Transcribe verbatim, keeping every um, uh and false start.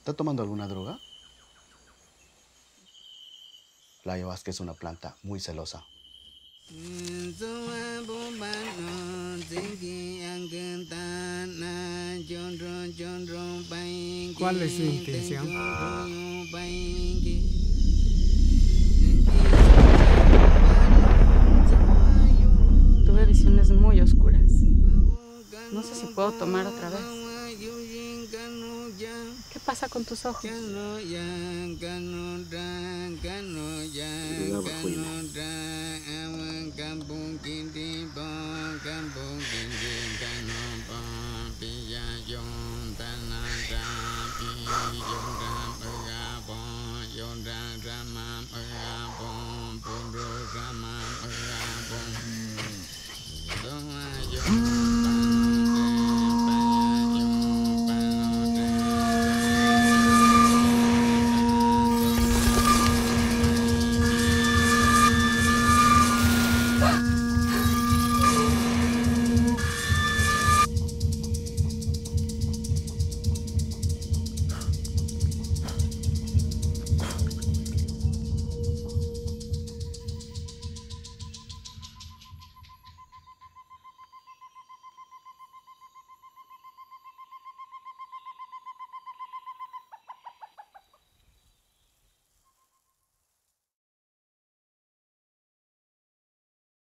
¿Está tomando alguna droga? La ayahuasca es una planta muy celosa. ¿Cuál es su intención? Tuve visiones muy oscuras. No sé si puedo tomar otra vez. ¿Qué pasa con tus ojos? Mm.